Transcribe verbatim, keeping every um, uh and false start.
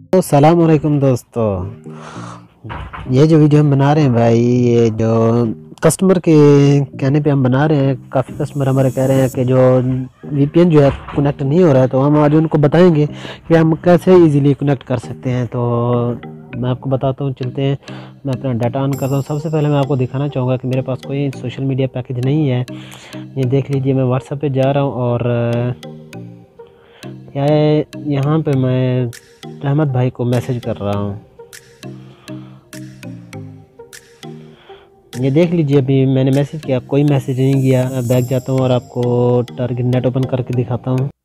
तो सलाम अलैकुम दोस्तों। ये जो वीडियो हम बना रहे हैं भाई, ये जो कस्टमर के कहने पे हम बना रहे हैं। काफ़ी कस्टमर हमारे कह रहे हैं कि जो वीपीएन जो है कनेक्ट नहीं हो रहा है, तो हम आज उनको बताएंगे कि हम कैसे इजीली कनेक्ट कर सकते हैं। तो मैं आपको बताता हूँ, चलते हैं। मैं अपना डाटा ऑन करता हूँ। सबसे पहले मैं आपको दिखाना चाहूँगा कि मेरे पास कोई सोशल मीडिया पैकेज नहीं है। ये देख लीजिए, मैं व्हाट्सएप पे जा रहा हूँ और या यहाँ पे मैं रहमत भाई को मैसेज कर रहा हूँ। ये देख लीजिए, अभी मैंने मैसेज किया, कोई मैसेज नहीं गया। मैं बैक जाता हूँ और आपको टारगेट नेट ओपन करके दिखाता हूँ।